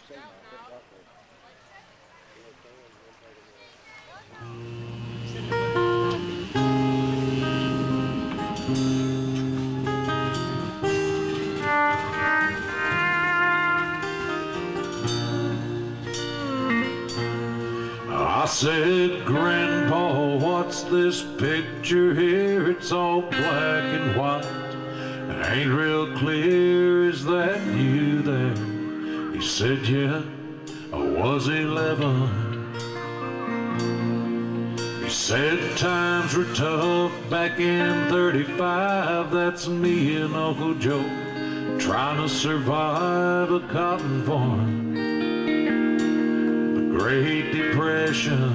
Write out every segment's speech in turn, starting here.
I said, Grandpa, what's this picture here? It's all black and white. It ain't real clear, is that you there? He said, yeah, I was 11. He said, times were tough back in 35. That's me and Uncle Joe trying to survive a cotton farm. Great Depression.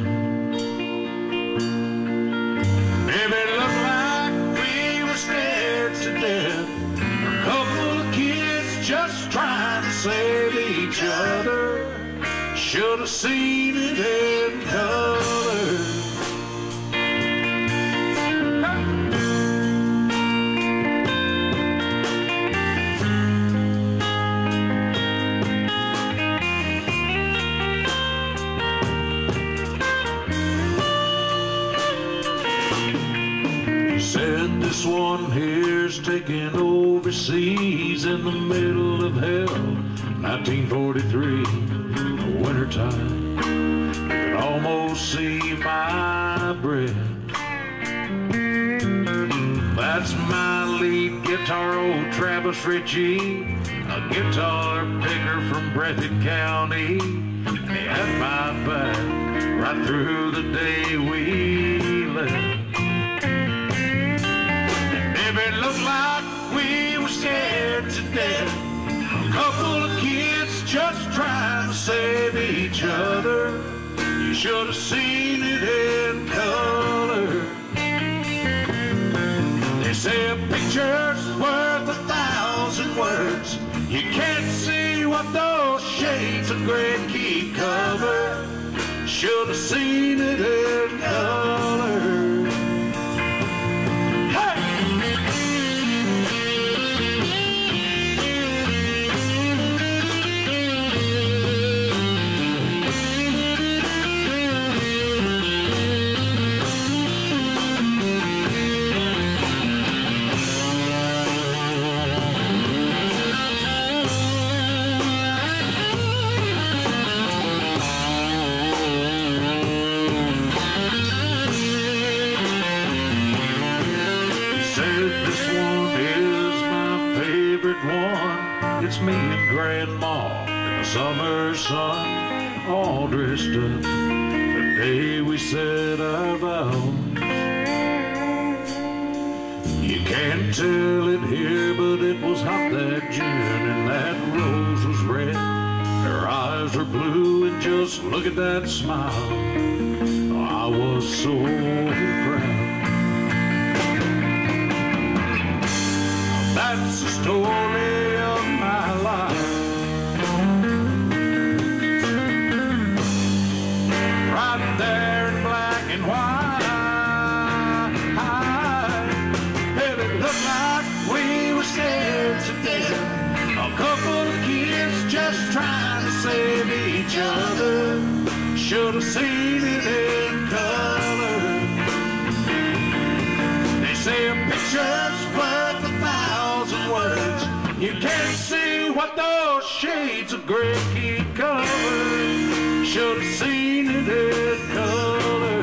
If it looked like we were scared to death, a couple of kids just trying to save each other, should have seen it in color. This one here's taken overseas in the middle of hell, 1943, the wintertime. You can almost see my breath. That's my lead guitar, old Travis Ritchie, a guitar picker from Breathitt County. And he had my back right through the day we left. It looked like we were scared to death, a couple of kids just trying to save each other. You should have seen it in color. They say a picture's worth 1,000 words. You can't see what those shades of gray keep cover. Should have seen it in color. It's me and Grandma in the summer sun, all dressed up the day we said our vows. You can't tell it here, but it was hot that June, and that rose was red, her eyes were blue, and just look at that smile. Oh, I was so proud. That's the story of my life. Right there in black and white. If it looked like we were scared to death, a couple of kids just trying to save each other, should have seen it in color. They say a picture's worth 1,000 words. You can't see what those shades of gray keep covered. Should have seen it in color.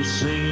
the scene.